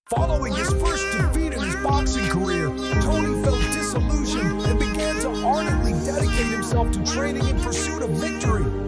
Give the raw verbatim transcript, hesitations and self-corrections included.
Following his first defeat in his boxing career, Tony felt disillusioned and began to ardently dedicate himself to training in pursuit of victory.